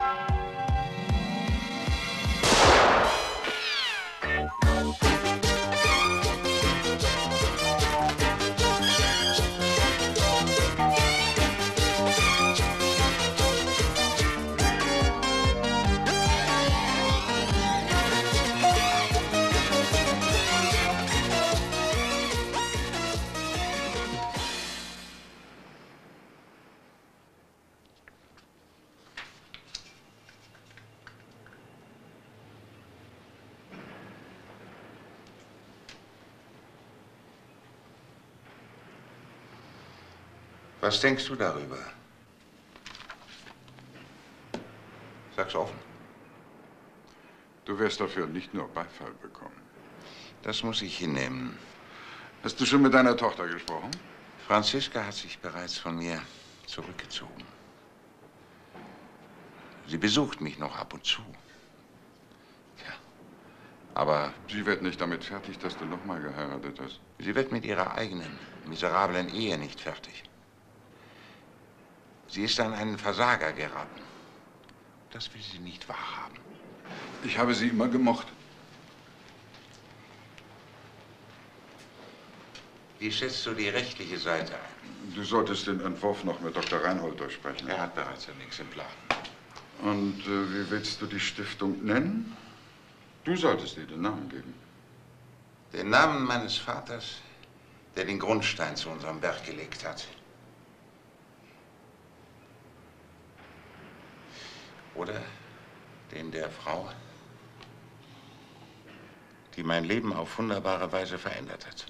Was denkst du darüber? Sag's offen. Du wirst dafür nicht nur Beifall bekommen. Das muss ich hinnehmen. Hast du schon mit deiner Tochter gesprochen? Franziska hat sich bereits von mir zurückgezogen. Sie besucht mich noch ab und zu. Tja, aber... Sie wird nicht damit fertig, dass du nochmal geheiratet hast. Sie wird mit ihrer eigenen, miserablen Ehe nicht fertig. Sie ist an einen Versager geraten. Das will sie nicht wahrhaben. Ich habe sie immer gemocht. Wie schätzt du die rechtliche Seite ein? Du solltest den Entwurf noch mit Dr. Reinhold durchsprechen. Er hat bereits ein Exemplar. Und wie willst du die Stiftung nennen? Du solltest ihr den Namen geben. Den Namen meines Vaters, der den Grundstein zu unserem Werk gelegt hat. Oder den der Frau, die mein Leben auf wunderbare Weise verändert hat.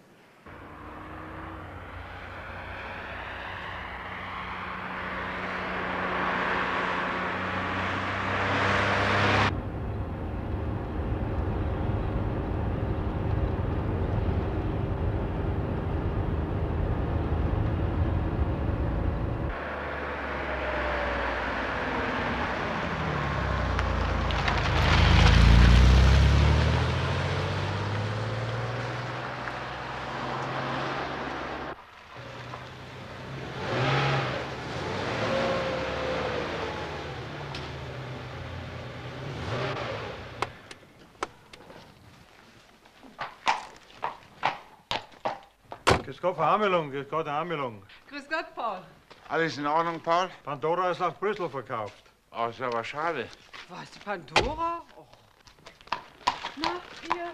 Grüß Gott, Frau Amelung. Grüß Gott, Amelung. Grüß Gott, Paul. Alles in Ordnung, Paul? Pandora ist nach Brüssel verkauft. Oh, ist aber schade. Was, die Pandora? Oh. Na, hier.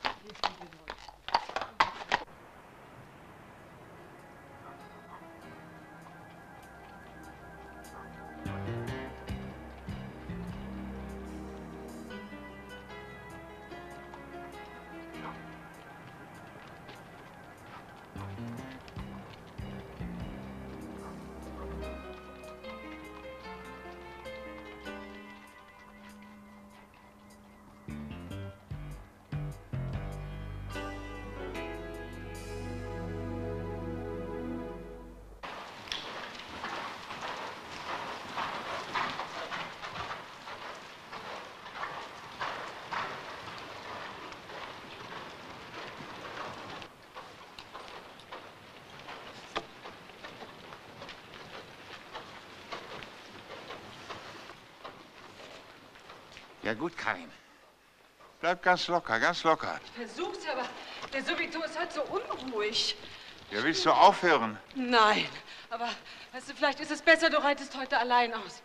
Ja gut, Karin. Bleib ganz locker, ganz locker. Ich versuch's, aber der Subito ist halt so unruhig. Ja, willst du aufhören? Nein, aber weißt du, vielleicht ist es besser, du reitest heute allein aus.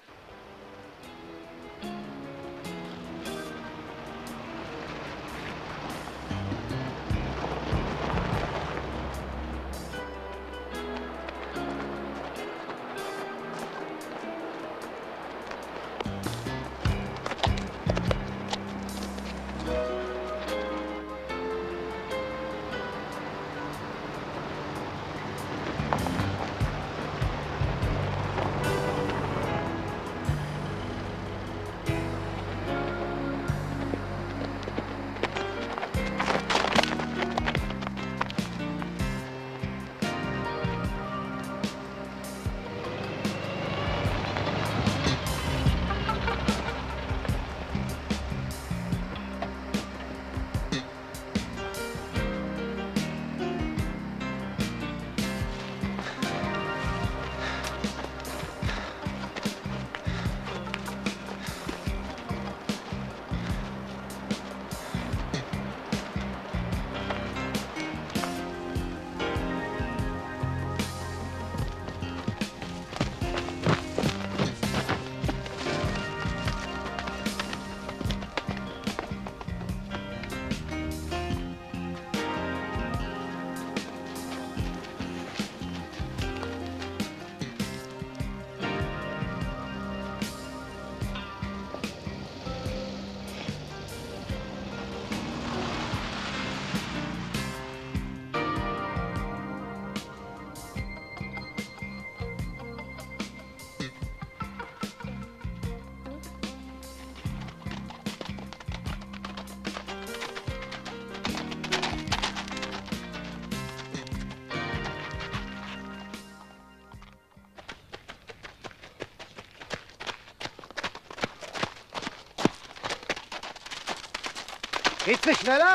Geht's nicht schneller?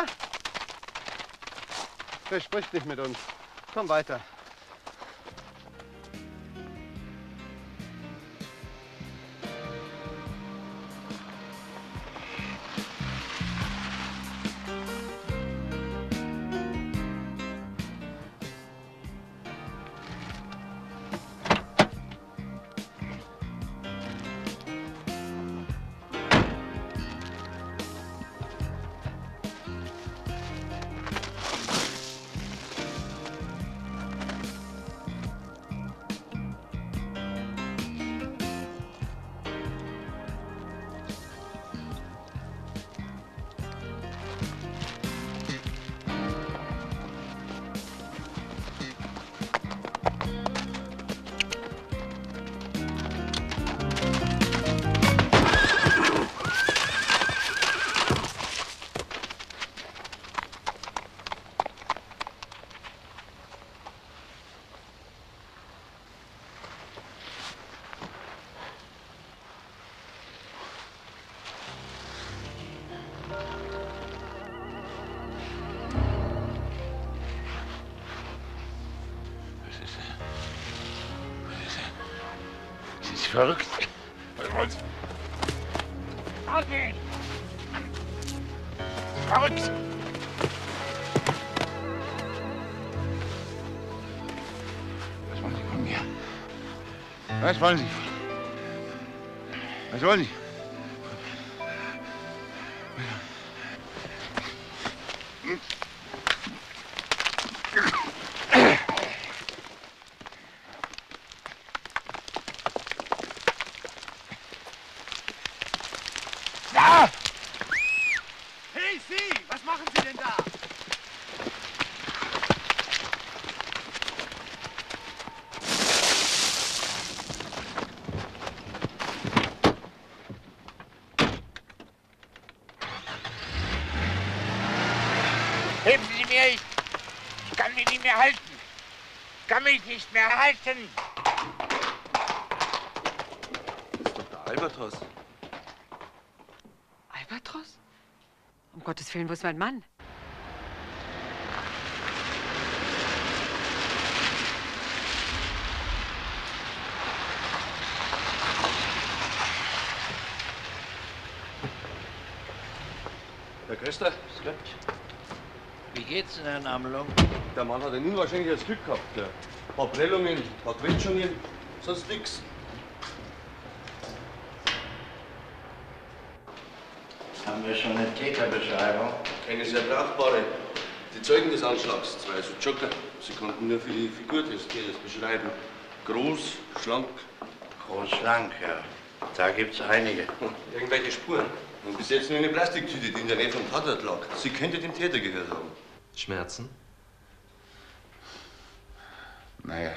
Wer spricht nicht mit uns? Komm weiter. Verrückt. Verrückt. Was wollen Sie von mir? Was wollen Sie? Was wollen Sie? Hey, Sie! Was machen Sie denn da? Helfen Sie mir! Ich kann mich nicht mehr halten! Ich kann mich nicht mehr halten! Das ist doch der Albatros. Albatros? Um Gottes Willen, wo ist mein Mann? Herr Köster. Gott. Wie geht's denn, Herrn Amelung? Der Mann hat ein unwahrscheinliches Glück gehabt. Ein paar Prellungen, ein paar Quetschungen, sonst nix. Haben wir schon eine Täterbeschreibung? Eine sehr brauchbare. Die Zeugen des Anschlags, zwei so Joker, sie konnten nur für die Figur des Täters beschreiben. Groß, schlank. Groß, schlank, ja. Da gibt's einige. Irgendwelche Spuren. Und bis jetzt nur eine Plastiktüte, die in der Nähe vom Tatort lag. Sie könnte dem Täter gehört haben. Schmerzen? Naja.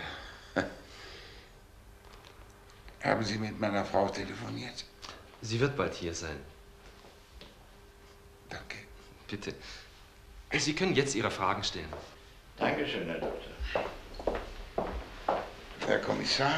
Haben Sie mit meiner Frau telefoniert? Sie wird bald hier sein. Danke. Bitte. Sie können jetzt Ihre Fragen stellen. Dankeschön, Herr Doktor. Herr Kommissar,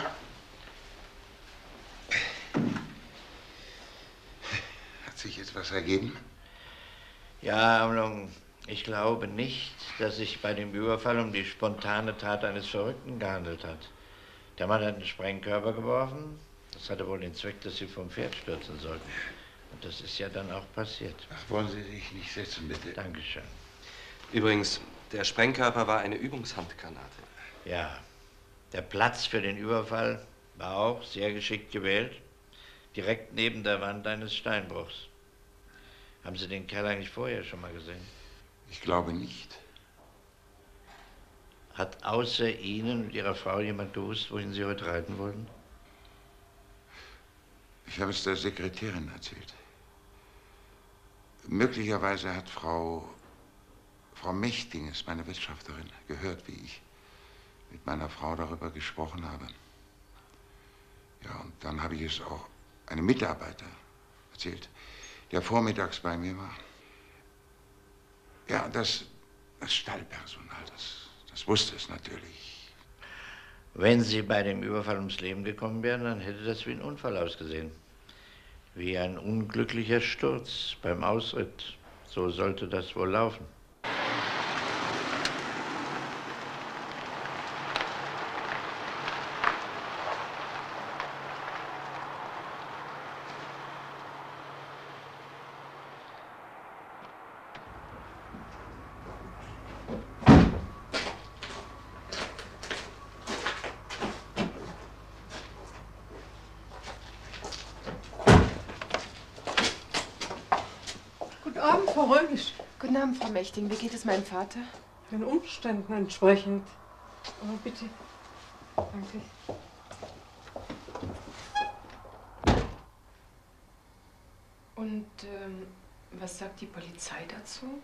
hat sich etwas ergeben? Ja, Amelung, ich glaube nicht, dass sich bei dem Überfall um die spontane Tat eines Verrückten gehandelt hat. Der Mann hat einen Sprengkörper geworfen. Das hatte wohl den Zweck, dass Sie vom Pferd stürzen sollten. Und das ist ja dann auch passiert. Ach, wollen Sie sich nicht setzen, bitte? Dankeschön. Übrigens, der Sprengkörper war eine Übungshandgranate. Ja, der Platz für den Überfall war auch sehr geschickt gewählt. Direkt neben der Wand eines Steinbruchs. Haben Sie den Kerl eigentlich vorher schon mal gesehen? Ich glaube nicht. Hat außer Ihnen und Ihrer Frau jemand gewusst, wohin Sie heute reiten wollten? Ich habe es der Sekretärin erzählt. Möglicherweise hat Frau Mächtiges, meine Wirtschafterin, gehört, wie ich mit meiner Frau darüber gesprochen habe. Ja, und dann habe ich es auch einem Mitarbeiter erzählt, der vormittags bei mir war. Ja, das Stallpersonal, das wusste es natürlich. Wenn Sie bei dem Überfall ums Leben gekommen wären, dann hätte das wie ein Unfall ausgesehen. Wie ein unglücklicher Sturz beim Ausritt. So sollte das wohl laufen. Guten Abend, Frau Römisch. Guten Abend, Frau Mächting. Wie geht es meinem Vater? Den Umständen entsprechend. Aber bitte. Danke. Und was sagt die Polizei dazu?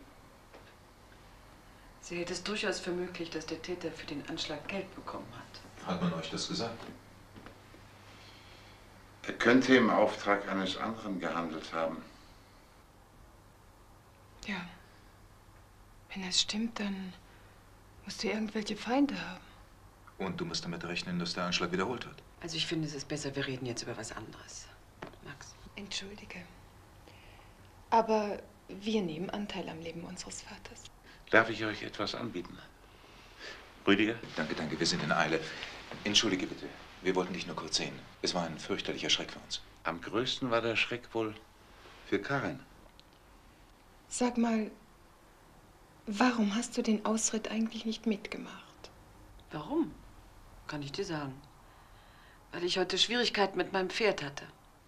Sie hält es durchaus für möglich, dass der Täter für den Anschlag Geld bekommen hat. Hat man euch das gesagt? Er könnte im Auftrag eines anderen gehandelt haben. Ja. Wenn das stimmt, dann musst du irgendwelche Feinde haben. Und du musst damit rechnen, dass der Anschlag wiederholt wird. Also ich finde, es ist besser, wir reden jetzt über was anderes. Max. Entschuldige. Aber wir nehmen Anteil am Leben unseres Vaters. Darf ich euch etwas anbieten? Rüdiger? Danke, danke, wir sind in Eile. Entschuldige bitte, wir wollten dich nur kurz sehen. Es war ein fürchterlicher Schreck für uns. Am größten war der Schreck wohl für Karin. Sag mal, warum hast du den Ausritt eigentlich nicht mitgemacht? Warum? Kann ich dir sagen. Weil ich heute Schwierigkeiten mit meinem Pferd hatte.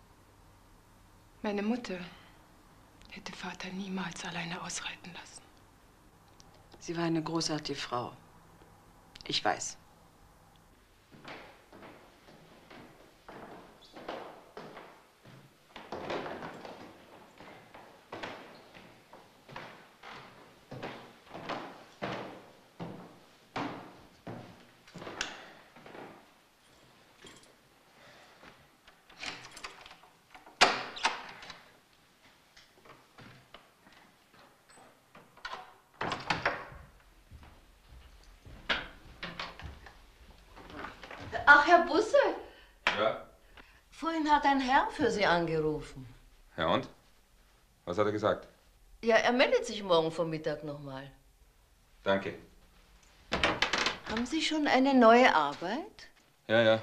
Meine Mutter hätte Vater niemals alleine ausreiten lassen. Sie war eine großartige Frau. Ich weiß. Ach, Herr Busse, Ja? vorhin hat ein Herr für Sie angerufen. Ja und? Was hat er gesagt? Ja, er meldet sich morgen Vormittag nochmal. Danke. Haben Sie schon eine neue Arbeit? Ja, ja.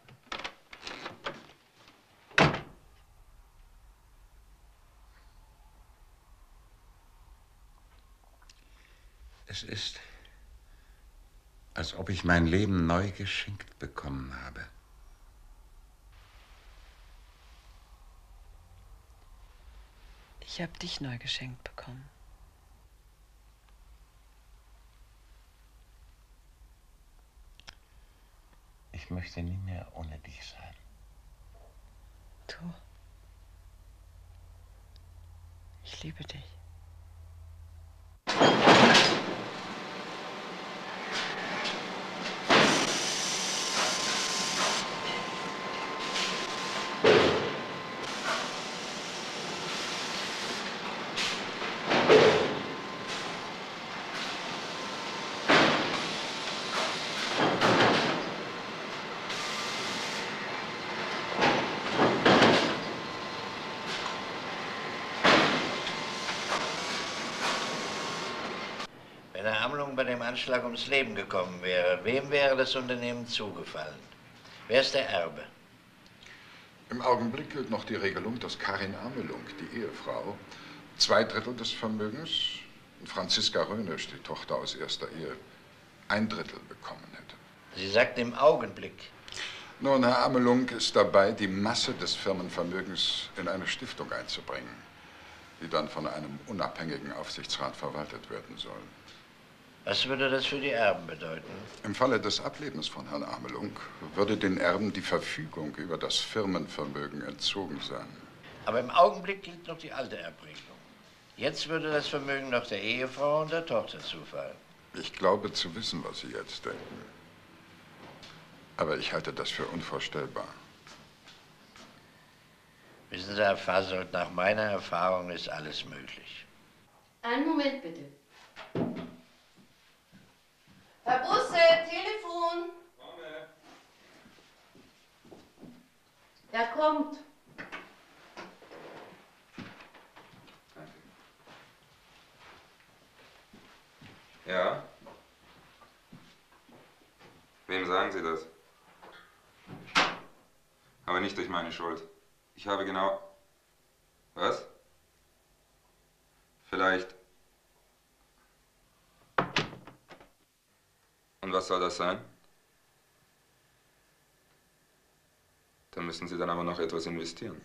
Es ist, als ob ich mein Leben neu geschenkt bekommen habe. Ich habe dich neu geschenkt bekommen. Ich möchte nie mehr ohne dich sein. Du. Ich liebe dich. Wenn Herr Amlung bei dem Anschlag ums Leben gekommen wäre, wem wäre das Unternehmen zugefallen? Wer ist der Erbe? Im Augenblick gilt noch die Regelung, dass Karin Amelung, die Ehefrau, 2/3 des Vermögens und Franziska Rönisch, die Tochter aus erster Ehe, 1/3 bekommen hätte. Sie sagten im Augenblick. Nun, Herr Amelung ist dabei, die Masse des Firmenvermögens in eine Stiftung einzubringen, die dann von einem unabhängigen Aufsichtsrat verwaltet werden soll. Was würde das für die Erben bedeuten? Im Falle des Ablebens von Herrn Amelung würde den Erben die Verfügung über das Firmenvermögen entzogen sein. Aber im Augenblick gilt noch die alte Erbregelung. Jetzt würde das Vermögen noch der Ehefrau und der Tochter zufallen. Ich glaube zu wissen, was Sie jetzt denken. Aber ich halte das für unvorstellbar. Wissen Sie, Herr Fasold, nach meiner Erfahrung ist alles möglich. Einen Moment bitte. Herr Busse, Telefon. Er kommt. sagen Sie das? Aber nicht durch meine Schuld. Ich habe genau... Was? Vielleicht... Und was soll das sein? Da müssen Sie dann aber noch etwas investieren.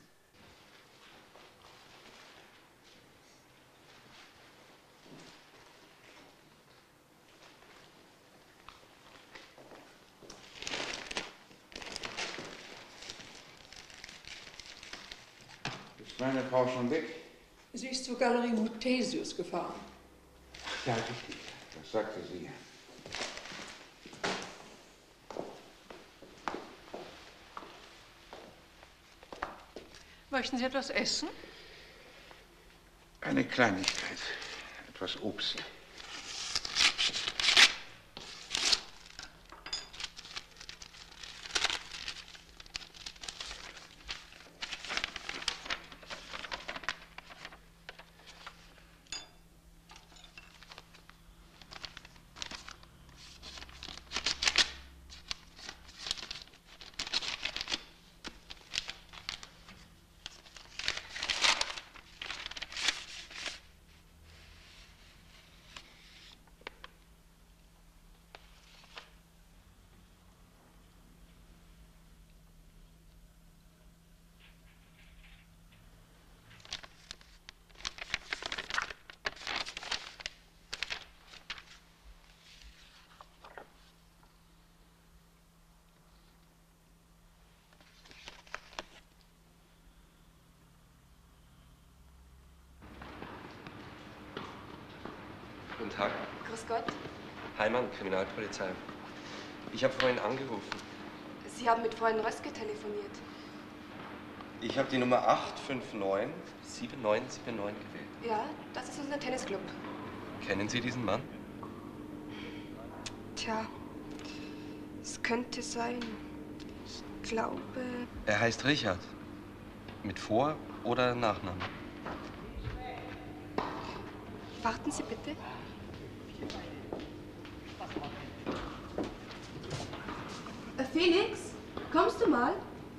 Ist meine Frau schon weg? Sie ist zur Galerie Muthesius gefahren. Ja, richtig. Das sagte sie. Möchten Sie etwas essen? Eine Kleinigkeit. Etwas Obst. Guten Tag. Grüß Gott. Heimann, Kriminalpolizei. Ich habe vorhin angerufen. Sie haben mit Freundin Röske telefoniert. Ich habe die Nummer 859 7979 gewählt. Ja, das ist unser Tennisclub. Kennen Sie diesen Mann? Tja, es könnte sein. Ich glaube... Er heißt Richard. Mit Vor- oder Nachnamen? Warten Sie bitte. Felix, kommst du mal?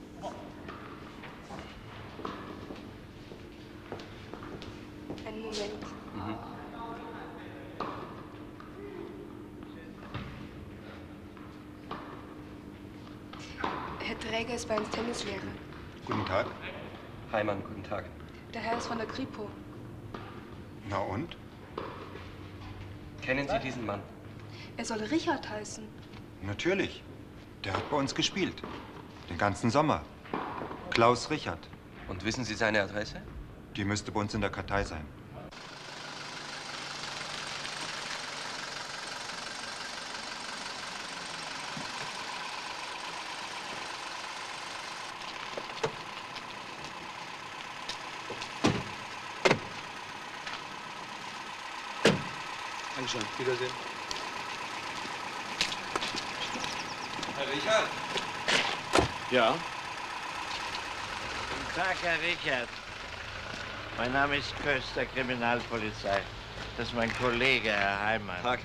Einen Moment. Herr Träger ist bei uns Tennislehrer. Guten Tag. Heimann, guten Tag. Der Herr ist von der Kripo. Na und? Kennen Sie diesen Mann? Er soll Richard heißen. Natürlich. Der hat bei uns gespielt. Den ganzen Sommer. Klaus Richard. Und wissen Sie seine Adresse? Die müsste bei uns in der Kartei sein. Dankeschön. Wiedersehen. Herr Richard? Ja? Guten Tag, Herr Richard. Mein Name ist Köster, Kriminalpolizei. Das ist mein Kollege, Herr Heimann. Tag.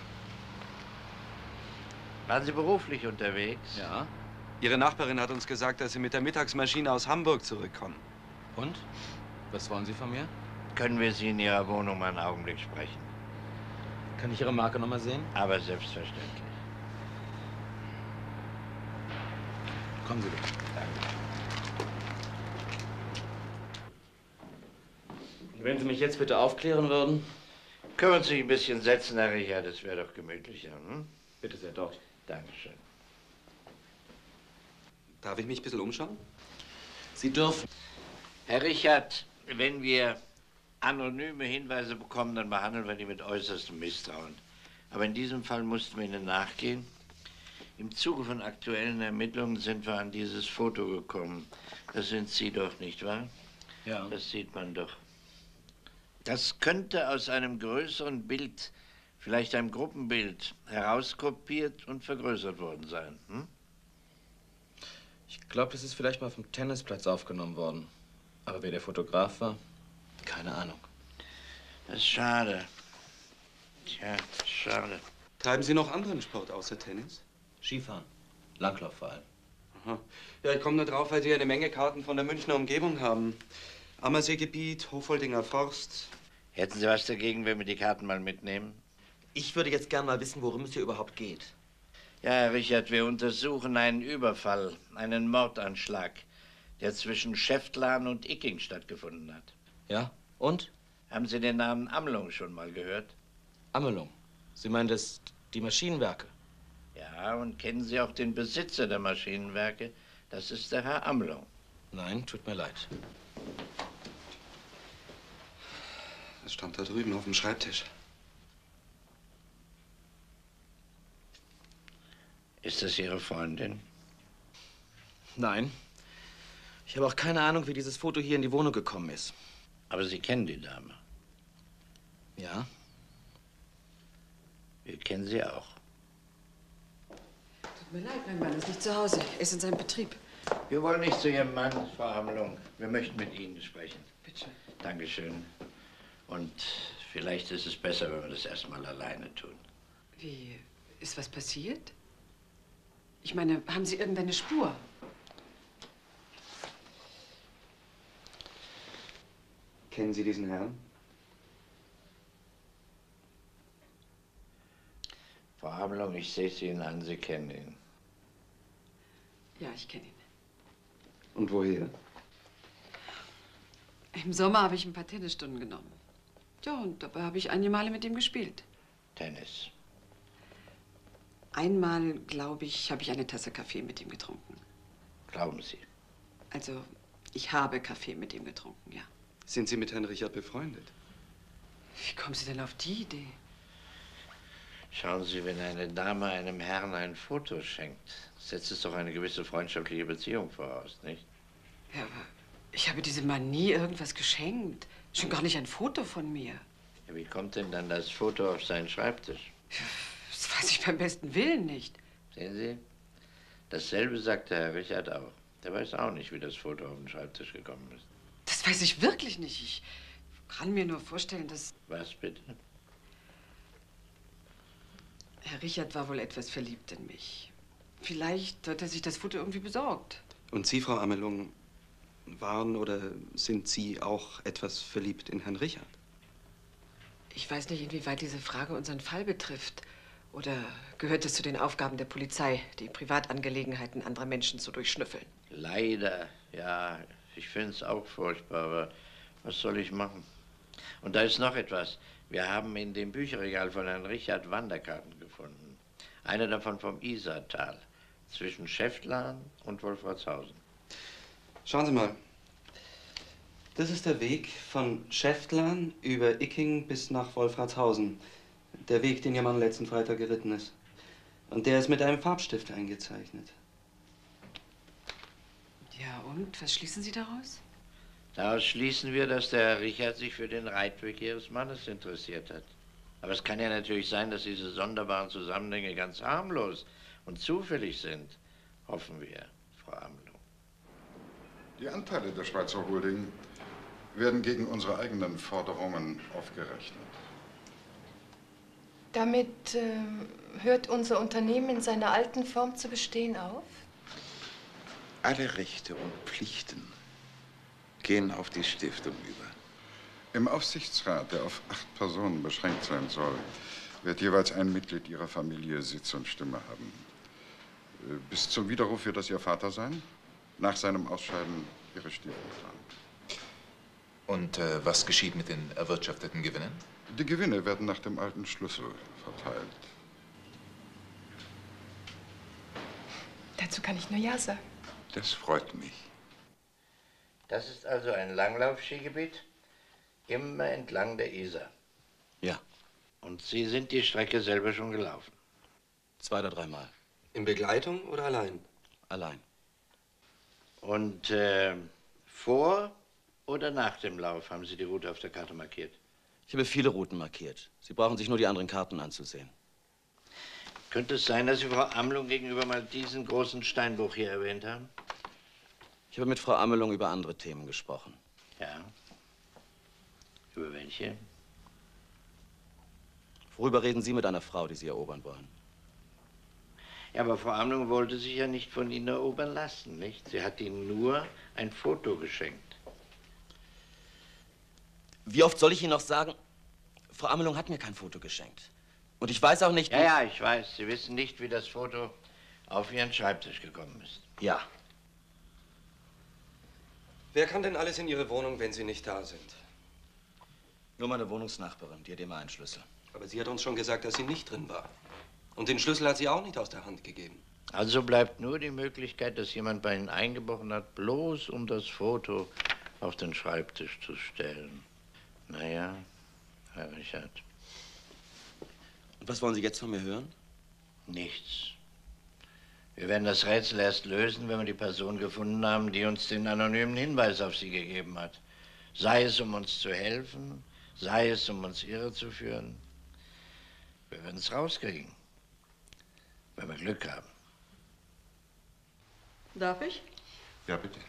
Waren Sie beruflich unterwegs? Ja. Ihre Nachbarin hat uns gesagt, dass Sie mit der Mittagsmaschine aus Hamburg zurückkommen. Und? Was wollen Sie von mir? Können wir Sie in Ihrer Wohnung mal einen Augenblick sprechen? Kann ich Ihre Marke noch mal sehen? Aber selbstverständlich. Kommen Sie bitte. Danke. Und wenn Sie mich jetzt bitte aufklären würden? Können wir uns nicht ein bisschen setzen, Herr Richard? Das wäre doch gemütlicher, hm? Bitte sehr, dort. Dankeschön. Darf ich mich ein bisschen umschauen? Sie dürfen. Herr Richard, wenn wir anonyme Hinweise bekommen, dann behandeln wir die mit äußerstem Misstrauen. Aber in diesem Fall mussten wir Ihnen nachgehen. Im Zuge von aktuellen Ermittlungen sind wir an dieses Foto gekommen. Das sind Sie doch, nicht wahr? Ja. Das sieht man doch. Das könnte aus einem größeren Bild, vielleicht einem Gruppenbild, herauskopiert und vergrößert worden sein. Hm? Ich glaube, das ist vielleicht mal vom Tennisplatz aufgenommen worden. Aber wer der Fotograf war, keine Ahnung. Das ist schade. Tja, schade. Treiben Sie noch anderen Sport außer Tennis? Skifahren. Langlauf vor allem. Aha. Ja, ich komme nur drauf, weil Sie eine Menge Karten von der Münchner Umgebung haben. Ammerseegebiet, Hofholdinger Forst. Hätten Sie was dagegen, wenn wir die Karten mal mitnehmen? Ich würde jetzt gern mal wissen, worum es hier überhaupt geht. Ja, Herr Richard, wir untersuchen einen Überfall, einen Mordanschlag, der zwischen Schäftlarn und Icking stattgefunden hat. Ja, und? Haben Sie den Namen Amelung schon mal gehört? Amelung? Sie meinen das die Maschinenwerke? Ja, und kennen Sie auch den Besitzer der Maschinenwerke? Das ist der Herr Amelung. Nein, tut mir leid. Das stand da drüben auf dem Schreibtisch. Ist das Ihre Freundin? Nein. Ich habe auch keine Ahnung, wie dieses Foto hier in die Wohnung gekommen ist. Aber Sie kennen die Dame? Ja. Wir kennen sie auch. Tut mir leid, mein Mann ist nicht zu Hause. Er ist in seinem Betrieb. Wir wollen nicht zu Ihrem Mann, Frau Amelung. Wir möchten mit Ihnen sprechen. Bitte schön. Dankeschön. Und vielleicht ist es besser, wenn wir das erstmal alleine tun. Wie, ist was passiert? Ich meine, haben Sie irgendeine Spur? Kennen Sie diesen Herrn? Frau Amelung, ich sehe es Ihnen an, Sie kennen ihn. Ja, ich kenne ihn. Und woher? Im Sommer habe ich ein paar Tennisstunden genommen. Ja, und dabei habe ich einige Male mit ihm gespielt. Tennis. Einmal, glaube ich, habe ich eine Tasse Kaffee mit ihm getrunken. Glauben Sie? Also, ich habe Kaffee mit ihm getrunken, ja. Sind Sie mit Herrn Richard befreundet? Wie kommen Sie denn auf die Idee? Schauen Sie, wenn eine Dame einem Herrn ein Foto schenkt, setzt es doch eine gewisse freundschaftliche Beziehung voraus, nicht? Ja, aber ich habe diesem Mann nie irgendwas geschenkt. Schon gar nicht ein Foto von mir. Ja, wie kommt denn dann das Foto auf seinen Schreibtisch? Das weiß ich beim besten Willen nicht. Sehen Sie? Dasselbe sagt der Herr Richard auch. Der weiß auch nicht, wie das Foto auf den Schreibtisch gekommen ist. Das weiß ich wirklich nicht. Ich kann mir nur vorstellen, dass... Was bitte? Herr Richard war wohl etwas verliebt in mich. Vielleicht hat er sich das Foto irgendwie besorgt. Und Sie, Frau Amelung, waren oder sind Sie auch etwas verliebt in Herrn Richard? Ich weiß nicht, inwieweit diese Frage unseren Fall betrifft. Oder gehört es zu den Aufgaben der Polizei, die Privatangelegenheiten anderer Menschen zu durchschnüffeln? Leider, ja. Ich finde es auch furchtbar, aber was soll ich machen? Und da ist noch etwas. Wir haben in dem Bücherregal von Herrn Richard Wanderkarten gefunden. Eine davon vom Isartal, zwischen Schäftlarn und Wolfratshausen. Schauen Sie mal. Das ist der Weg von Schäftlarn über Icking bis nach Wolfratshausen. Der Weg, den Ihr Mann letzten Freitag geritten ist. Und der ist mit einem Farbstift eingezeichnet. Ja, und? Was schließen Sie daraus? Daraus schließen wir, dass der Herr Richard sich für den Reitweg Ihres Mannes interessiert hat. Aber es kann ja natürlich sein, dass diese sonderbaren Zusammenhänge ganz harmlos und zufällig sind. Hoffen wir, Frau Amelung. Die Anteile der Schweizer Holding werden gegen unsere eigenen Forderungen aufgerechnet. Damit hört unser Unternehmen in seiner alten Form zu bestehen auf? Alle Rechte und Pflichten gehen auf die Stiftung über. Im Aufsichtsrat, der auf 8 Personen beschränkt sein soll, wird jeweils ein Mitglied Ihrer Familie Sitz und Stimme haben. Bis zum Widerruf wird das Ihr Vater sein, nach seinem Ausscheiden Ihre Stiefmutter. Und was geschieht mit den erwirtschafteten Gewinnen? Die Gewinne werden nach dem alten Schlüssel verteilt. Dazu kann ich nur Ja sagen. Das freut mich. Das ist also ein Langlauf-Skigebiet, immer entlang der Isar. Ja. Und Sie sind die Strecke selber schon gelaufen? 2 oder 3 Mal. In Begleitung oder allein? Allein. Und vor oder nach dem Lauf haben Sie die Route auf der Karte markiert? Ich habe viele Routen markiert. Sie brauchen sich nur die anderen Karten anzusehen. Könnte es sein, dass Sie Frau Amelung gegenüber mal diesen großen Steinbruch hier erwähnt haben? Ich habe mit Frau Amelung über andere Themen gesprochen. Ja. Über welche? Worüber reden Sie mit einer Frau, die Sie erobern wollen? Ja, aber Frau Amlung wollte sich ja nicht von Ihnen erobern lassen, nicht? Sie hat Ihnen nur ein Foto geschenkt. Wie oft soll ich Ihnen noch sagen, Frau Amelung hat mir kein Foto geschenkt. Und ich weiß auch nicht, wie... Ja, ich weiß. Sie wissen nicht, wie das Foto auf Ihren Schreibtisch gekommen ist. Ja. Wer kann denn alles in Ihre Wohnung, wenn Sie nicht da sind? Nur meine Wohnungsnachbarin, die hat immer einen Schlüssel. Aber sie hat uns schon gesagt, dass sie nicht drin war. Und den Schlüssel hat sie auch nicht aus der Hand gegeben. Also bleibt nur die Möglichkeit, dass jemand bei Ihnen eingebrochen hat, bloß um das Foto auf den Schreibtisch zu stellen. Naja, Herr Richard. Und was wollen Sie jetzt von mir hören? Nichts. Wir werden das Rätsel erst lösen, wenn wir die Person gefunden haben, die uns den anonymen Hinweis auf Sie gegeben hat. Sei es, um uns zu helfen, sei es, um uns irrezuführen. Wir werden es rauskriegen, wenn wir Glück haben. Darf ich? Ja, bitte.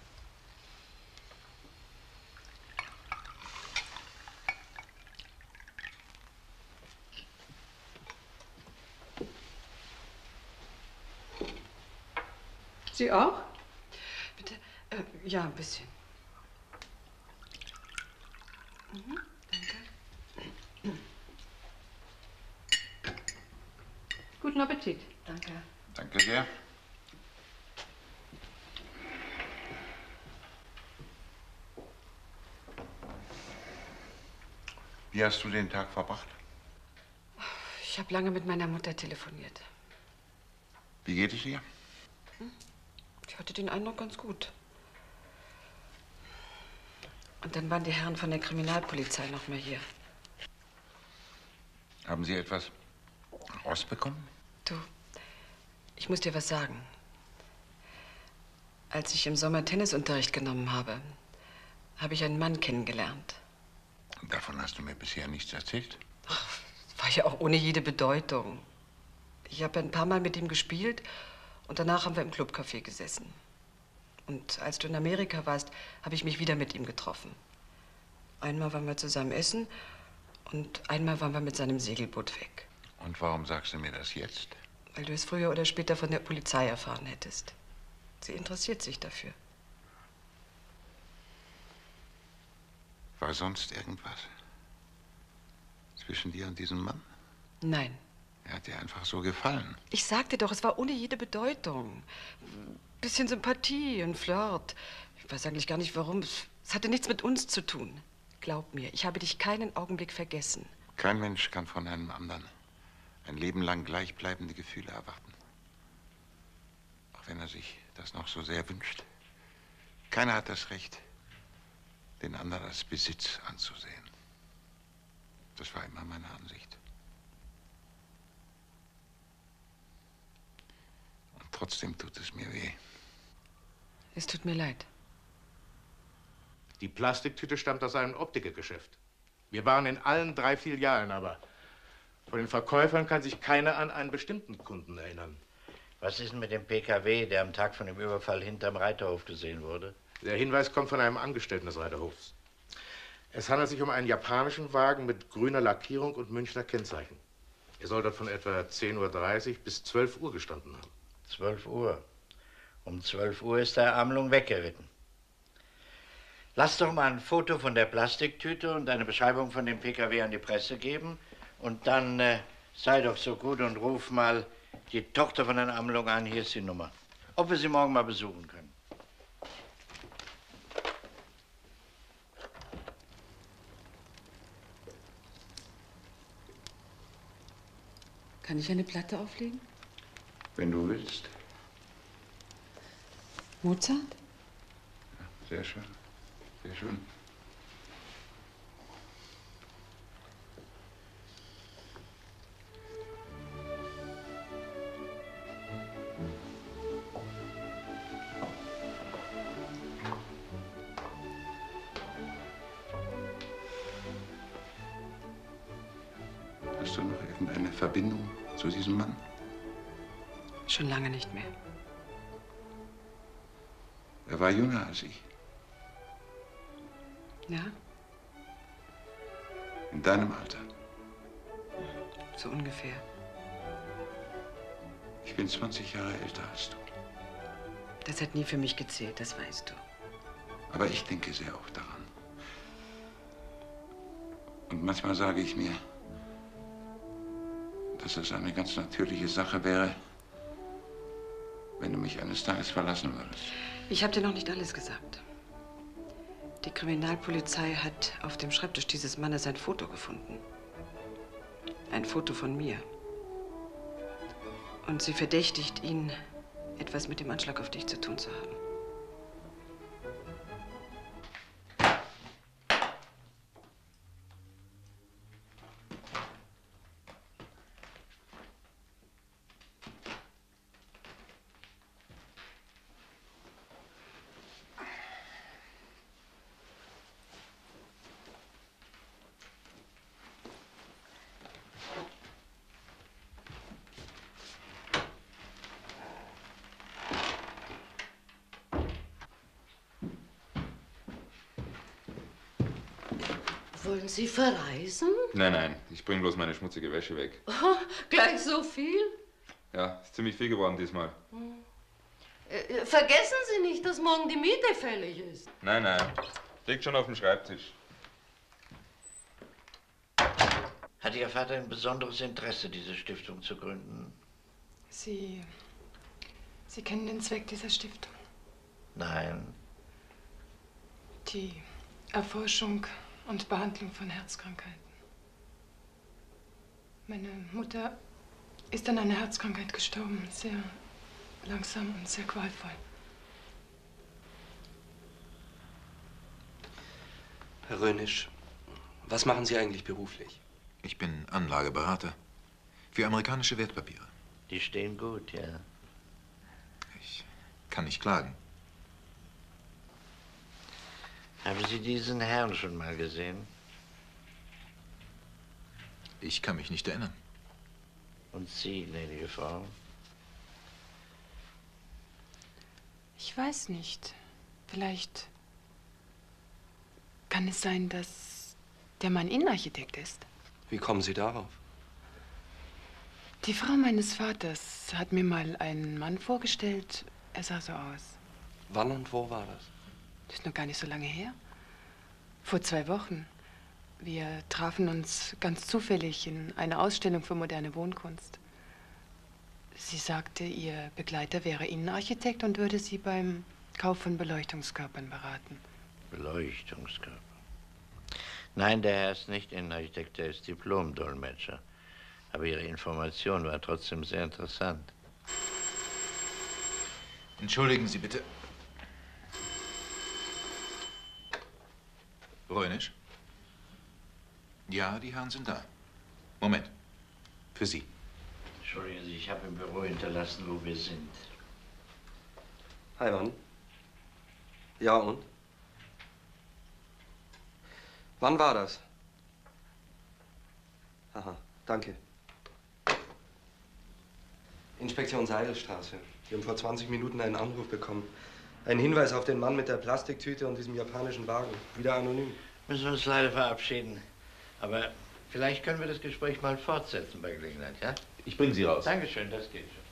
Sie auch? Bitte? Ja, ein bisschen. Mhm, danke. Guten Appetit. Danke. Danke sehr. Wie hast du den Tag verbracht? Ich habe lange mit meiner Mutter telefoniert. Wie geht es ihr? Ich hatte den Eindruck, ganz gut. Und dann waren die Herren von der Kriminalpolizei noch mal hier. Haben Sie etwas rausbekommen? Du, ich muss dir was sagen. Als ich im Sommer Tennisunterricht genommen habe, habe ich einen Mann kennengelernt. Davon hast du mir bisher nichts erzählt. Ach, war ja auch ohne jede Bedeutung. Ich habe ein paar Mal mit ihm gespielt und danach haben wir im Clubcafé gesessen. Und als du in Amerika warst, habe ich mich wieder mit ihm getroffen. Einmal waren wir zusammen essen und einmal waren wir mit seinem Segelboot weg. Und warum sagst du mir das jetzt? Weil du es früher oder später von der Polizei erfahren hättest. Sie interessiert sich dafür. War sonst irgendwas zwischen dir und diesem Mann? Nein. Er hat dir einfach so gefallen. Ich sagte doch, es war ohne jede Bedeutung. Bisschen Sympathie, ein Flirt. Ich weiß eigentlich gar nicht, warum. Es hatte nichts mit uns zu tun. Glaub mir, ich habe dich keinen Augenblick vergessen. Kein Mensch kann von einem anderen ein Leben lang gleichbleibende Gefühle erwarten. Auch wenn er sich das noch so sehr wünscht. Keiner hat das Recht, den anderen als Besitz anzusehen. Das war immer meine Ansicht. Und trotzdem tut es mir weh. Es tut mir leid. Die Plastiktüte stammt aus einem Optikergeschäft. Wir waren in allen 3 Filialen, aber von den Verkäufern kann sich keiner an einen bestimmten Kunden erinnern. Was ist denn mit dem PKW, der am Tag von dem Überfall hinterm Reiterhof gesehen wurde? Der Hinweis kommt von einem Angestellten des Reiterhofs. Es handelt sich um einen japanischen Wagen mit grüner Lackierung und Münchner Kennzeichen. Er soll dort von etwa 10:30 Uhr bis 12 Uhr gestanden haben. 12 Uhr. Um 12 Uhr ist der Amlung weggeritten. Lass doch mal ein Foto von der Plastiktüte und eine Beschreibung von dem PKW an die Presse geben. Und dann sei doch so gut und ruf mal die Tochter von Herrn Amlung an. Hier ist die Nummer. Ob wir sie morgen mal besuchen können. Kann ich eine Platte auflegen? Wenn du willst. Mozart? Ja, sehr schön. Sehr schön. Hast du noch irgendeine Verbindung zu diesem Mann? Schon lange nicht mehr. Er war jünger als ich. Ja, In deinem Alter. so ungefähr. Ich bin 20 Jahre älter als du. Das hat nie für mich gezählt, das weißt du. Aber ich denke sehr oft daran. Und manchmal sage ich mir, dass es eine ganz natürliche Sache wäre, wenn du mich eines Tages verlassen würdest. Ich habe dir noch nicht alles gesagt. Die Kriminalpolizei hat auf dem Schreibtisch dieses Mannes ein Foto gefunden. Ein Foto von mir. Und sie verdächtigt ihn, etwas mit dem Anschlag auf dich zu tun zu haben. Wollen Sie verreisen? Nein, nein, ich bringe bloß meine schmutzige Wäsche weg. Oh, gleich so viel? Ja, ist ziemlich viel geworden diesmal. Vergessen Sie nicht, dass morgen die Miete fällig ist. Nein, nein, liegt schon auf dem Schreibtisch. Hat Ihr Vater ein besonderes Interesse, diese Stiftung zu gründen? Sie kennen den Zweck dieser Stiftung? Nein. Die Erforschung und Behandlung von Herzkrankheiten. Meine Mutter ist an einer Herzkrankheit gestorben, sehr langsam und sehr qualvoll. Herr Rönisch, was machen Sie eigentlich beruflich? Ich bin Anlageberater für amerikanische Wertpapiere. Die stehen gut, ja. Ich kann nicht klagen. Haben Sie diesen Herrn schon mal gesehen? Ich kann mich nicht erinnern. Und Sie, gnädige Frau? Ich weiß nicht. Vielleicht kann es sein, dass der Mann Innenarchitekt ist. Wie kommen Sie darauf? Die Frau meines Vaters hat mir mal einen Mann vorgestellt. Er sah so aus. Wann und wo war das? Das ist noch gar nicht so lange her. Vor 2 Wochen. Wir trafen uns ganz zufällig in einer Ausstellung für moderne Wohnkunst. Sie sagte, ihr Begleiter wäre Innenarchitekt und würde sie beim Kauf von Beleuchtungskörpern beraten. Beleuchtungskörper? Nein, der Herr ist nicht Innenarchitekt, der ist Diplom-Dolmetscher. Aber Ihre Information war trotzdem sehr interessant. Entschuldigen Sie bitte. Rönisch? Ja, die Herren sind da. Moment. Für Sie. Entschuldigen Sie, ich habe im Büro hinterlassen, wo wir sind. Hi, Mann. Ja, und? Wann war das? Aha, danke. Inspektion Seidelstraße. Wir haben vor 20 Minuten einen Anruf bekommen. Ein Hinweis auf den Mann mit der Plastiktüte und diesem japanischen Wagen. Wieder anonym. Müssen wir uns leider verabschieden. Aber vielleicht können wir das Gespräch mal fortsetzen bei Gelegenheit, ja? Ich bringe Sie raus. Dankeschön, das geht schon.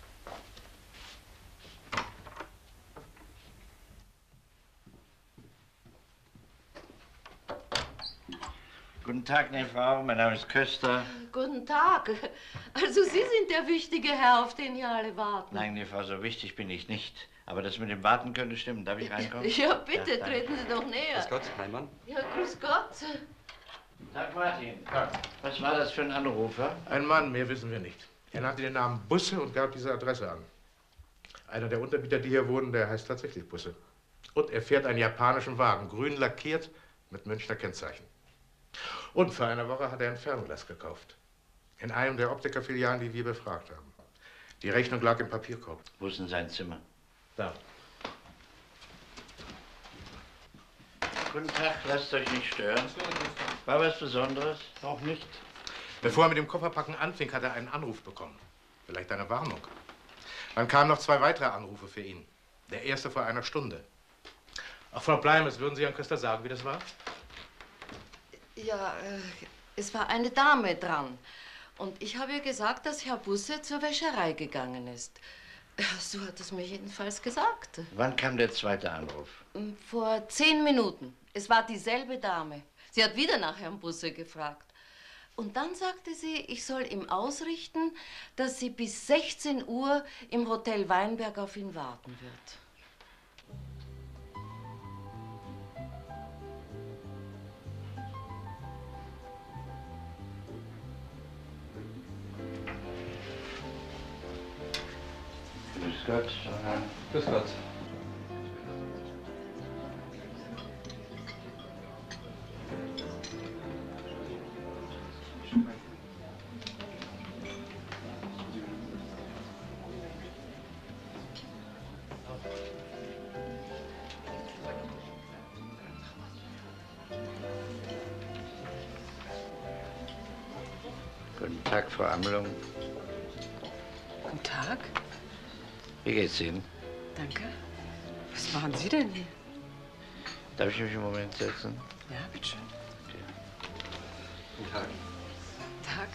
Guten Tag, gnädige Frau. Mein Name ist Köster. Guten Tag. Also Sie sind der wichtige Herr, auf den hier alle warten. Nein, gnädige Frau, so wichtig bin ich nicht. Aber das mit dem Warten könnte stimmen. Darf ich reinkommen? Ja, bitte, Ja, treten Sie doch näher. Grüß Gott, Heimann. Ja, grüß Gott. Tag, Martin. Komm. Was war das für ein Anrufer? Ein Mann, mehr wissen wir nicht. Er nannte den Namen Busse und gab diese Adresse an. Einer der Untermieter, die hier wohnen, der heißt tatsächlich Busse. Und er fährt einen japanischen Wagen, grün lackiert, mit Münchner Kennzeichen. Und vor einer Woche hat er ein Fernglas gekauft. In einem der Optikerfilialen, die wir befragt haben. Die Rechnung lag im Papierkorb. Wo ist denn sein Zimmer? Da. Guten Tag, lasst euch nicht stören. War was Besonderes? Auch nicht. Bevor er mit dem Kofferpacken anfing, hat er einen Anruf bekommen. Vielleicht eine Warnung. Dann kamen noch 2 weitere Anrufe für ihn. Der erste vor einer Stunde. Ach, Frau Bleimes, würden Sie Herrn Köster sagen, wie das war? Ja, es war eine Dame dran. Und ich habe ihr gesagt, dass Herr Busse zur Wäscherei gegangen ist. So hat es mir jedenfalls gesagt. Wann kam der zweite Anruf? Vor 10 Minuten. Es war dieselbe Dame. Sie hat wieder nach Herrn Busse gefragt. Und dann sagte sie, ich soll ihm ausrichten, dass sie bis 16 Uhr im Hotel Weinberg auf ihn warten wird. Grüß Gott. Grüß Gott. Guten Tag, Frau Amelung. Guten Tag. Wie geht's Ihnen? Danke. Was machen Sie denn hier? Darf ich mich einen Moment setzen? Ja, bitteschön. Guten Tag. Tag.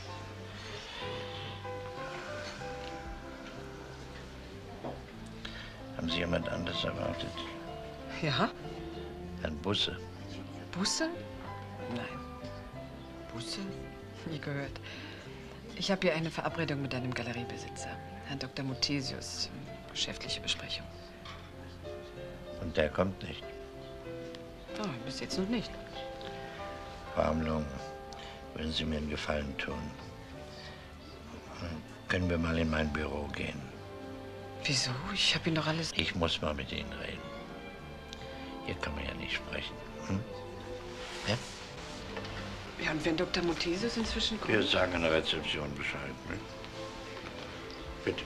Haben Sie jemand anderes erwartet? Ja? Herrn Busse. Busse? Nein. Busse? Nie gehört. Ich habe hier eine Verabredung mit einem Galeriebesitzer, Herrn Dr. Muthesius. Geschäftliche Besprechung. Und der kommt nicht? Oh, bis jetzt noch nicht. Frau Amelung, würden Sie mir einen Gefallen tun? Können wir mal in mein Büro gehen? Wieso? Ich habe Ihnen doch alles... Ich muss mal mit Ihnen reden. Hier kann man ja nicht sprechen. Hm? Ja? Ja, und wenn Dr. Muthesius inzwischen kommt? Wir sagen an der Rezeption Bescheid. Ne? Bitte.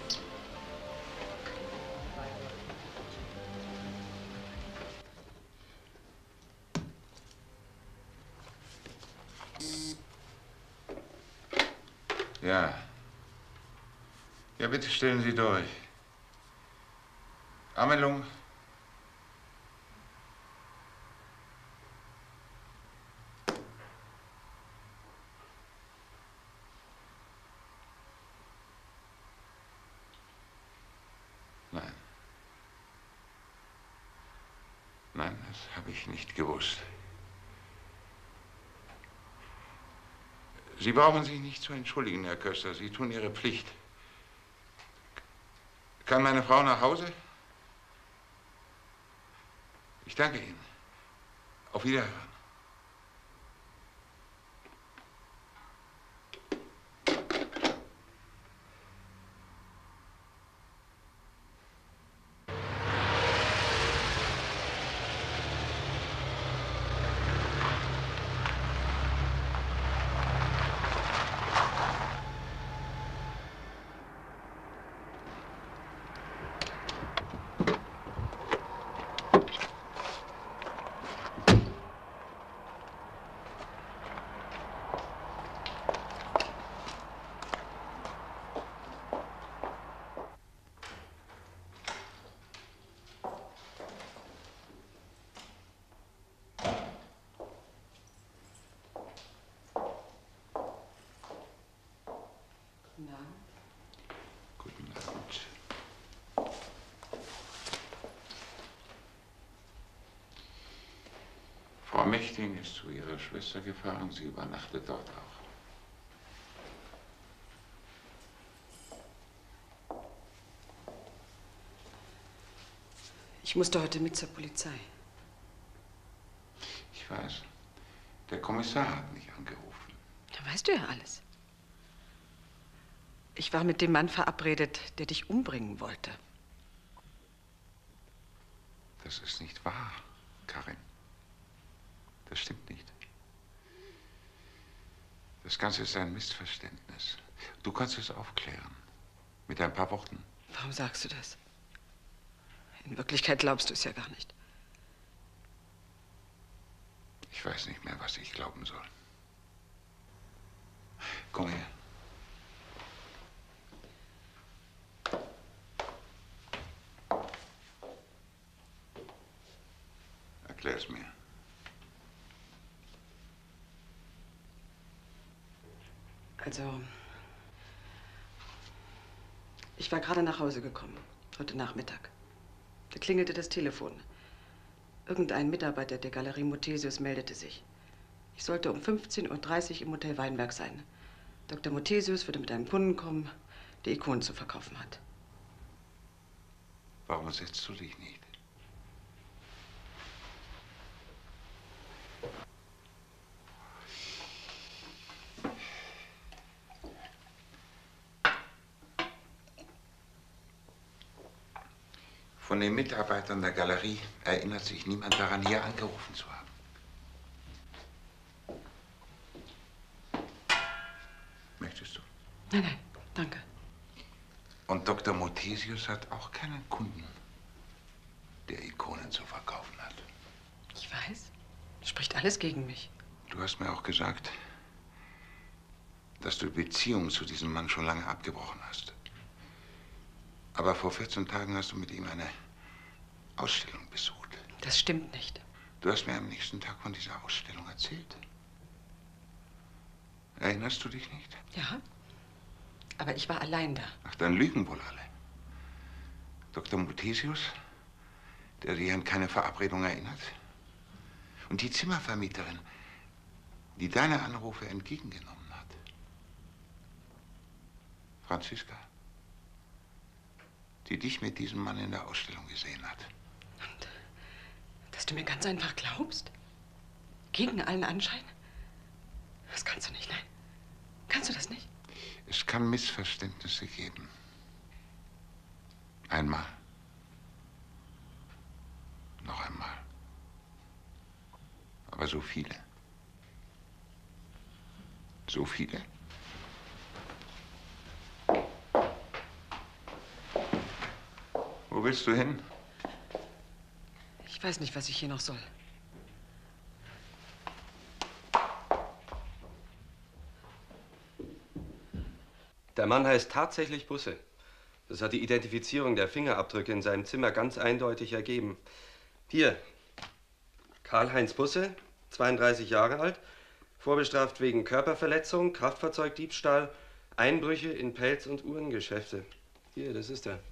Ja. Ja, bitte stellen Sie durch. Amelung. Nein. Nein, das habe ich nicht gewusst. Sie brauchen sich nicht zu entschuldigen, Herr Köster. Sie tun Ihre Pflicht. Kann meine Frau nach Hause? Ich danke Ihnen. Auf Wiederhören. Guten Abend. Frau Mächting ist zu ihrer Schwester gefahren. Sie übernachtet dort auch. Ich musste heute mit zur Polizei. Ich weiß. Der Kommissar hat mich angerufen. Da weißt du ja alles. Ich war mit dem Mann verabredet, der dich umbringen wollte. Das ist nicht wahr, Karin. Das stimmt nicht. Das Ganze ist ein Missverständnis. Du kannst es aufklären. Mit ein paar Worten. Warum sagst du das? In Wirklichkeit glaubst du es ja gar nicht. Ich weiß nicht mehr, was ich glauben soll. Komm her. Erklär's mir. Also, Ich war gerade nach Hause gekommen, heute Nachmittag. Da klingelte das Telefon. Irgendein Mitarbeiter der Galerie Muthesius meldete sich. Ich sollte um 15:30 Uhr im Hotel Weinberg sein. Dr. Muthesius würde mit einem Kunden kommen, der Ikonen zu verkaufen hat. Warum setzt du dich nicht? Von den Mitarbeitern der Galerie erinnert sich niemand daran, hier angerufen zu haben. Möchtest du? Nein, nein, danke. Und Dr. Muthesius hat auch keinen Kunden, der Ikonen zu verkaufen hat. Ich weiß. Spricht alles gegen mich. Du hast mir auch gesagt, dass du die Beziehung zu diesem Mann schon lange abgebrochen hast. Aber vor 14 Tagen hast du mit ihm eine Ausstellung besucht. Das stimmt nicht. Du hast mir am nächsten Tag von dieser Ausstellung erzählt. Erinnerst du dich nicht? Ja, aber ich war allein da. Ach, dann lügen wohl alle. Dr. Muthesius, der sich an keine Verabredung erinnert. Und die Zimmervermieterin, die deine Anrufe entgegengenommen hat. Franziska, die dich mit diesem Mann in der Ausstellung gesehen hat. Und dass du mir ganz einfach glaubst? Gegen allen Anschein? Das kannst du nicht, nein. Kannst du das nicht? Es kann Missverständnisse geben. Einmal. Noch einmal. Aber so viele. So viele. Wo willst du hin? Ich weiß nicht, was ich hier noch soll. Der Mann heißt tatsächlich Busse. Das hat die Identifizierung der Fingerabdrücke in seinem Zimmer ganz eindeutig ergeben. Hier, Karl-Heinz Busse, 32 Jahre alt, vorbestraft wegen Körperverletzung, Kraftfahrzeugdiebstahl, Einbrüche in Pelz- und Uhrengeschäfte. Hier, das ist er.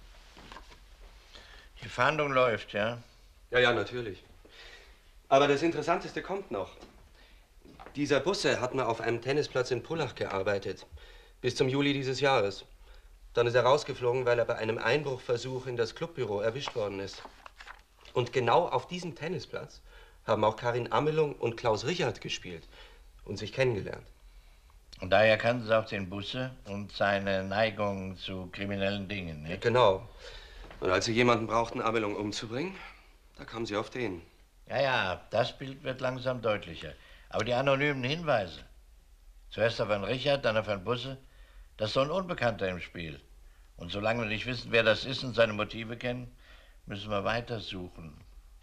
Die Fahndung läuft, ja? Ja, natürlich. Aber das Interessanteste kommt noch. Dieser Busse hat mal auf einem Tennisplatz in Pullach gearbeitet. Bis zum Juli dieses Jahres. Dann ist er rausgeflogen, weil er bei einem Einbruchversuch in das Clubbüro erwischt worden ist. Und genau auf diesem Tennisplatz haben auch Karin Amelung und Klaus Richard gespielt und sich kennengelernt. Und daher kannten Sie auch den Busse und seine Neigung zu kriminellen Dingen, nicht? Ja, genau. Und als sie jemanden brauchten, Amelung umzubringen, da kamen sie auf den. Ja, das Bild wird langsam deutlicher. Aber die anonymen Hinweise. Zuerst auf Herrn Richard, dann auf Herrn Busse. Das ist so ein Unbekannter im Spiel. Und solange wir nicht wissen, wer das ist und seine Motive kennen, müssen wir weiter suchen.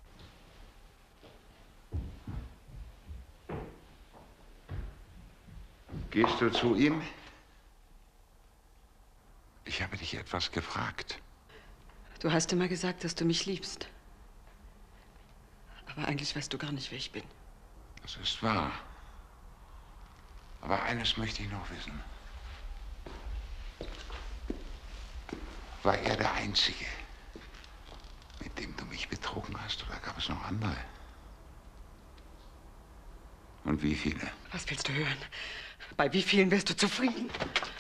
Gehst du zu ihm? Ich habe dich etwas gefragt. Du hast immer gesagt, dass du mich liebst. Aber eigentlich weißt du gar nicht, wer ich bin. Das ist wahr. Aber eines möchte ich noch wissen. War er der Einzige, mit dem du mich betrogen hast, oder gab es noch andere? Und wie viele? Was willst du hören? Bei wie vielen wärst du zufrieden?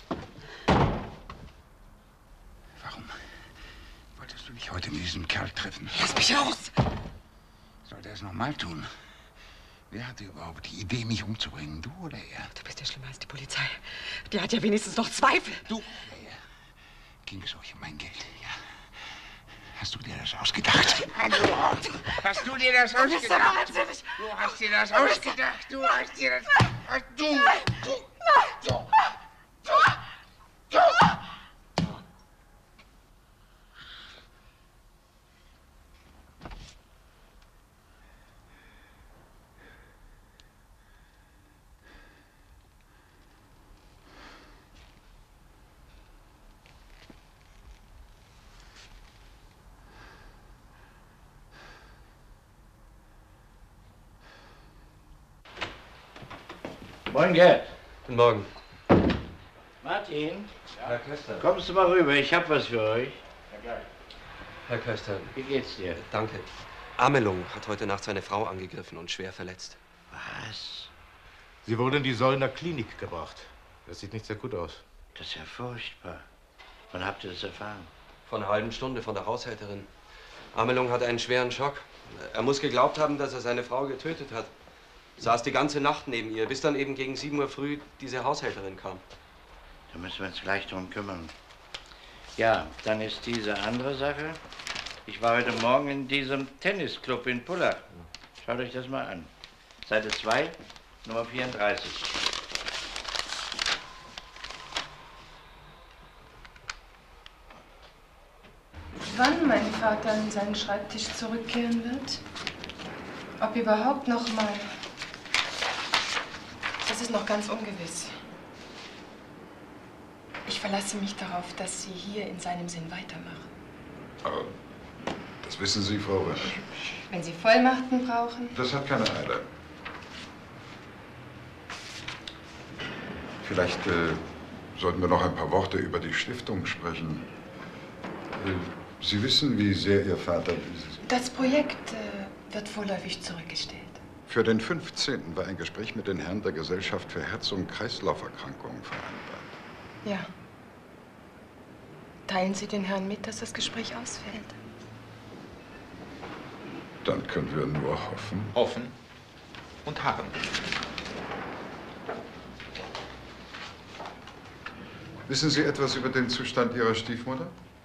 Warum wolltest du dich heute mit diesem Kerl treffen? Lass mich raus! Sollte er es noch mal tun? Wer hatte überhaupt die Idee, mich umzubringen? Du oder er? Du bist ja schlimmer als die Polizei. Die hat ja wenigstens noch Zweifel. Du oder er? Ging es euch um mein Geld? Ja. Hast du dir das ausgedacht? Hast du dir das ausgedacht? Du hast dir das ausgedacht. Du hast dir das... Du! Moin, Gerd. Guten Morgen. Martin? Ja? Herr Köster. Kommst du mal rüber, ich hab was für euch. Ja, gleich. Herr Köster. Wie geht's dir? Danke. Amelung hat heute Nacht seine Frau angegriffen und schwer verletzt. Was? Sie wurde in die Sollner Klinik gebracht. Das sieht nicht sehr gut aus. Das ist ja furchtbar. Wann habt ihr das erfahren? Vor einer halben Stunde von der Haushälterin. Amelung hat einen schweren Schock. Er muss geglaubt haben, dass er seine Frau getötet hat. Saß die ganze Nacht neben ihr, bis dann eben gegen 7 Uhr früh diese Haushälterin kam. Da müssen wir uns gleich drum kümmern. Ja, dann ist diese andere Sache. Ich war heute Morgen in diesem Tennisclub in Pullach. Schaut euch das mal an. Seite 2, Nummer 34. Wann mein Vater an seinen Schreibtisch zurückkehren wird? Ob überhaupt noch mal? Das ist noch ganz ungewiss. Ich verlasse mich darauf, dass Sie hier in seinem Sinn weitermachen. Aber das wissen Sie, Frau Röhner. Wenn Sie Vollmachten brauchen? Das hat keine Eile. Vielleicht sollten wir noch ein paar Worte über die Stiftung sprechen. Sie wissen, wie sehr Ihr Vater dieses... Das Projekt wird vorläufig zurückgestellt. Für den 15. war ein Gespräch mit den Herren der Gesellschaft für Herz- und Kreislauferkrankungen vereinbart. Ja. Teilen Sie den Herrn mit, dass das Gespräch ausfällt? Dann können wir nur hoffen. Hoffen und harren. Wissen Sie etwas über den Zustand Ihrer Stiefmutter?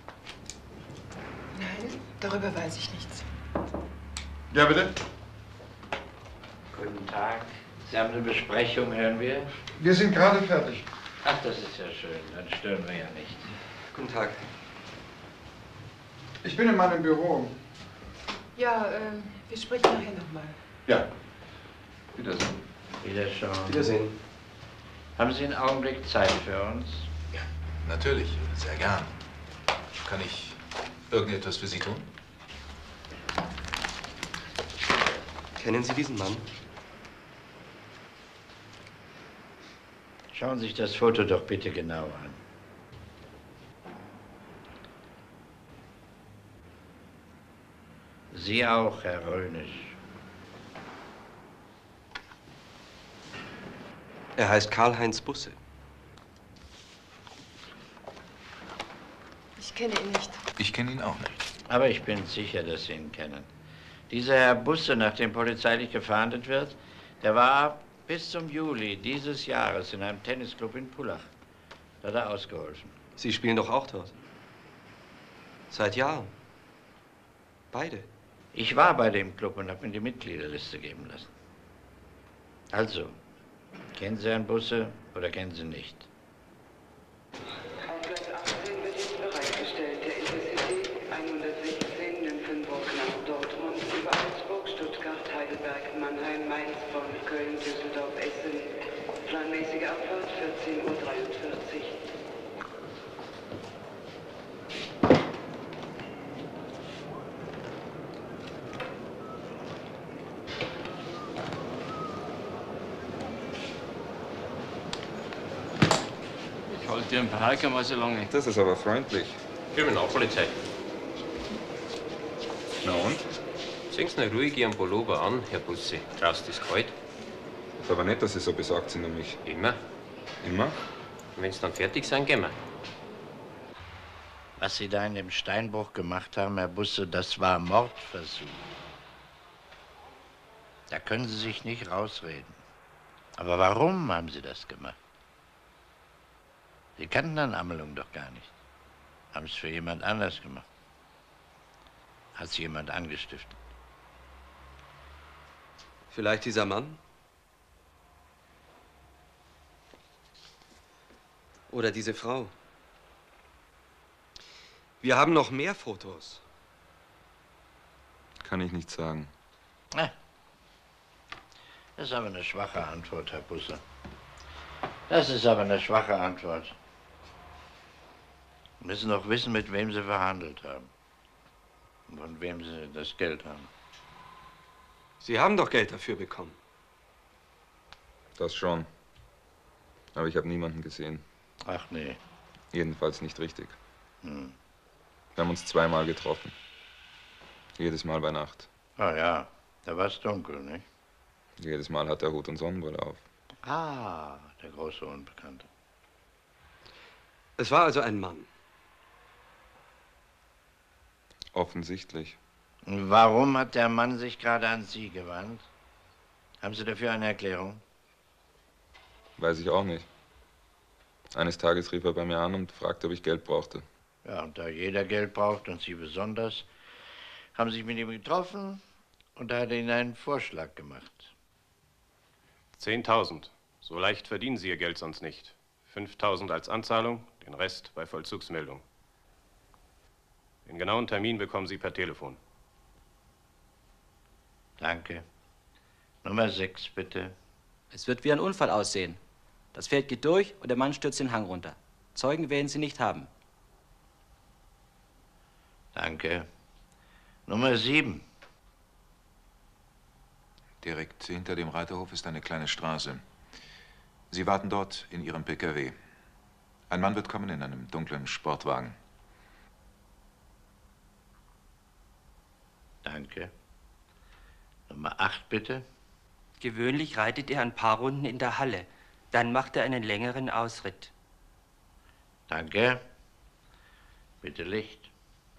Nein, darüber weiß ich nichts. Ja, bitte? Guten Tag. Sie haben eine Besprechung, hören wir? Wir sind gerade fertig. Ach, das ist ja schön. Dann stören wir ja nicht. Guten Tag. Ich bin in meinem Büro. Ja, wir sprechen nachher nochmal. Ja. Wiedersehen. Wiederschauen. Wiedersehen. Haben Sie einen Augenblick Zeit für uns? Ja, natürlich. Sehr gern. Kann ich irgendetwas für Sie tun? Kennen Sie diesen Mann? Schauen Sie sich das Foto doch bitte genau an. Sie auch, Herr Röhnisch. Er heißt Karl-Heinz Busse. Ich kenne ihn nicht. Ich kenne ihn auch nicht. Aber ich bin sicher, dass Sie ihn kennen. Dieser Herr Busse, nach dem polizeilich gefahndet wird, der war bis zum Juli dieses Jahres in einem Tennisclub in Pullach. Da hat er ausgeholfen. Sie spielen doch auch dort. Seit Jahren. Beide. Ich war bei dem Club und habe mir die Mitgliederliste geben lassen. Also, kennen Sie Herrn Busse oder kennen Sie ihn nicht? Auf Platz 18 wird jetzt bereitgestellt. Der Intercity 116 Nymphenburg nach Dortmund über Augsburg, Stuttgart, Heidelberg, Mannheim, Mainz, Bonn, Köln, Düsseldorf, Essen. Planmäßige Abfahrt 14:43 Uhr. Ich halte dir im Park einmal so lange. Das ist aber freundlich. Kriminalpolizei. Na und? Sehen Sie noch ruhig Ihren Pullover an, Herr Busse. Draußen ist kalt. Ist aber nicht, dass Sie so besorgt sind um mich. Immer. Immer? Und wenn Sie dann fertig sind, gehen wir. Was Sie da in dem Steinbruch gemacht haben, Herr Busse, das war Mordversuch. Da können Sie sich nicht rausreden. Aber warum haben Sie das gemacht? Sie kannten Herrn Amelung doch gar nicht. Haben es für jemand anders gemacht. Hat Sie jemand angestiftet? Vielleicht dieser Mann? Oder diese Frau? Wir haben noch mehr Fotos. Kann ich nicht sagen. Ah. Das ist aber eine schwache Antwort, Herr Busse. Das ist aber eine schwache Antwort. Sie müssen doch wissen, mit wem Sie verhandelt haben. Und von wem Sie das Geld haben. Sie haben doch Geld dafür bekommen. Das schon. Aber ich habe niemanden gesehen. Ach nee. Jedenfalls nicht richtig. Hm. Wir haben uns zweimal getroffen. Jedes Mal bei Nacht. Ah ja, da war es dunkel, nicht? Jedes Mal hat er Hut und Sonnenbrille auf. Ah, der große Unbekannte. Es war also ein Mann. Offensichtlich. Und warum hat der Mann sich gerade an Sie gewandt? Haben Sie dafür eine Erklärung? Weiß ich auch nicht. Eines Tages rief er bei mir an und fragte, ob ich Geld brauchte. Ja, und da jeder Geld braucht und Sie besonders, haben Sie sich mit ihm getroffen und da hat er Ihnen einen Vorschlag gemacht. 10.000. So leicht verdienen Sie Ihr Geld sonst nicht. 5.000 als Anzahlung, den Rest bei Vollzugsmeldung. Den genauen Termin bekommen Sie per Telefon. Danke. Nummer 6, bitte. Es wird wie ein Unfall aussehen. Das Pferd geht durch und der Mann stürzt den Hang runter. Zeugen werden Sie nicht haben. Danke. Nummer 7. Direkt hinter dem Reiterhof ist eine kleine Straße. Sie warten dort in Ihrem PKW. Ein Mann wird kommen in einem dunklen Sportwagen. Danke. Nummer 8, bitte. Gewöhnlich reitet er ein paar Runden in der Halle. Dann macht er einen längeren Ausritt. Danke. Bitte Licht.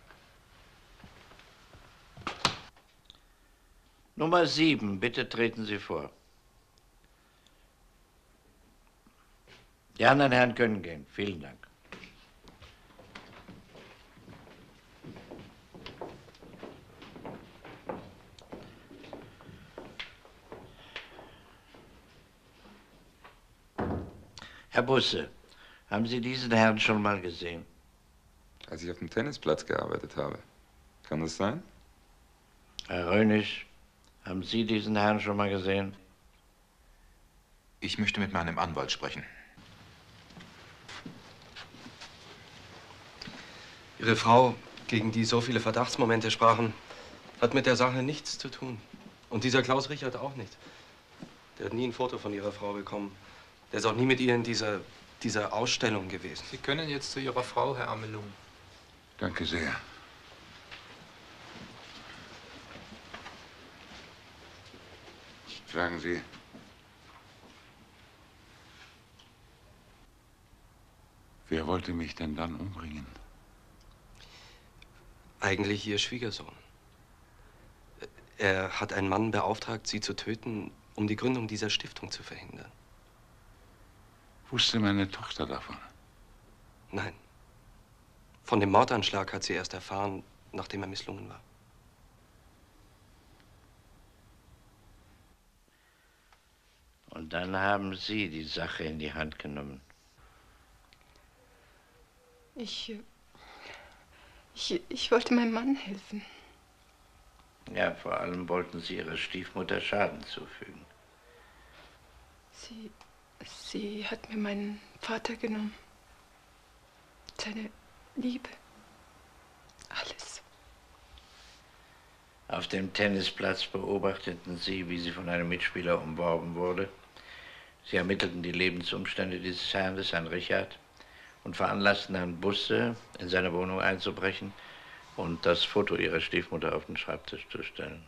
Nummer 7, bitte treten Sie vor. Die anderen Herren können gehen. Vielen Dank. Herr Busse, haben Sie diesen Herrn schon mal gesehen? Als ich auf dem Tennisplatz gearbeitet habe. Kann das sein? Herr Rönisch, haben Sie diesen Herrn schon mal gesehen? Ich möchte mit meinem Anwalt sprechen. Ihre Frau, gegen die so viele Verdachtsmomente sprachen, hat mit der Sache nichts zu tun. Und dieser Klaus Richard auch nicht. Der hat nie ein Foto von Ihrer Frau bekommen. Der ist auch nie mit ihr in dieser Ausstellung gewesen. Sie können jetzt zu Ihrer Frau, Herr Amelung. Danke sehr. Sagen Sie, wer wollte mich denn dann umbringen? Eigentlich Ihr Schwiegersohn. Er hat einen Mann beauftragt, Sie zu töten, um die Gründung dieser Stiftung zu verhindern. Wusste meine Tochter davon? Nein. Von dem Mordanschlag hat sie erst erfahren, nachdem er misslungen war. Und dann haben Sie die Sache in die Hand genommen. Ich wollte meinem Mann helfen. Ja, vor allem wollten Sie Ihrer Stiefmutter Schaden zufügen. Sie hat mir meinen Vater genommen. Seine Liebe. Alles. Auf dem Tennisplatz beobachteten Sie, wie sie von einem Mitspieler umworben wurde. Sie ermittelten die Lebensumstände dieses Herrn, des Herrn Richard, und veranlassten Herrn Busse, in seine Wohnung einzubrechen und das Foto Ihrer Stiefmutter auf den Schreibtisch zu stellen.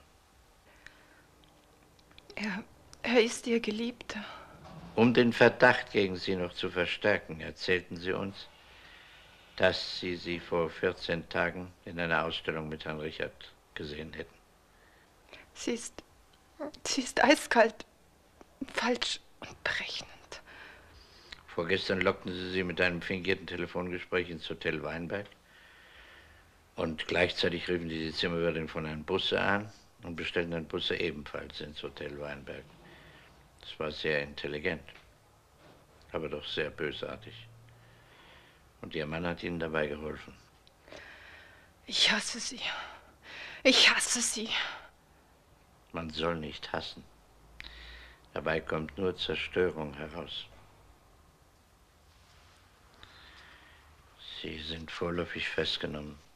Er ist Ihr Geliebter. Um den Verdacht gegen Sie noch zu verstärken, erzählten Sie uns, dass Sie vor 14 Tagen in einer Ausstellung mit Herrn Richard gesehen hätten. Sie ist eiskalt, falsch und berechnend. Vorgestern lockten Sie mit einem fingierten Telefongespräch ins Hotel Weinberg und gleichzeitig riefen Sie die Zimmerwirtin von Herrn Busse an und bestellten Herrn Busse ebenfalls ins Hotel Weinberg. Das war sehr intelligent, aber doch sehr bösartig. Und Ihr Mann hat Ihnen dabei geholfen. Ich hasse Sie. Ich hasse Sie. Man soll nicht hassen. Dabei kommt nur Zerstörung heraus. Sie sind vorläufig festgenommen.